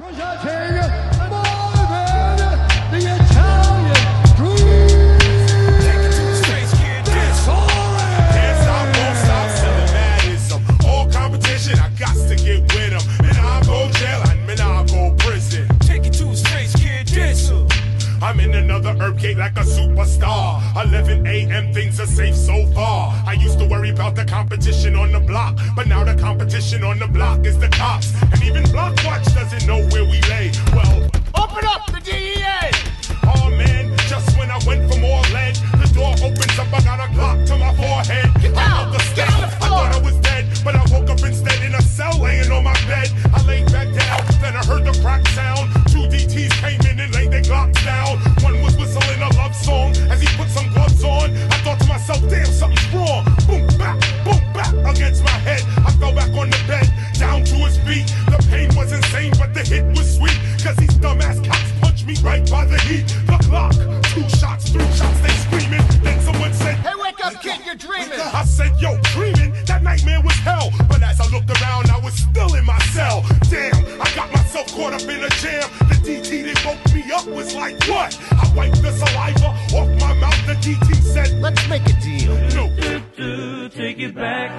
I'm in another herb cake like a superstar. 11 a.m. things are safe so far. I used to worry about the competition on the block, but now the competition on the block is the cops. And even Blockwatch doesn't know where we lay. Well, open up the DEA! Oh man, just when I went for more lead, the door opens up, I got a Glock to my forehead. Get down! Get on the floor! I thought I was dead, but I woke up instead in a cell laying on my bed. I laid back down, then I heard the crack sound. 2 DTs came in and laid their Glocks down. One was whistling a love song as he put some gloves on. I thought to myself, damn, something's wrong. Boom, back against my head. I fell back on the bed, down to his feet. The pain was insane, but the hit was sweet. Cause these dumbass cops punched me right by the heat. The clock, 2 shots, 3 shots, they screaming. Then someone said, hey, wake up, kid, you're dreaming. I said, yo, dreaming? That nightmare was hell. But as I looked around, I was still in my cell. Damn, I got myself caught up in a jam. The DT that woke me up was like, what? I wiped the saliva off my mouth. The DT said, let's make a deal. No. Take it back.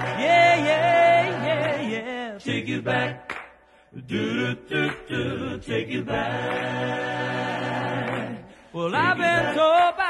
Yeah. Take it back. Take it back. Well, I've been told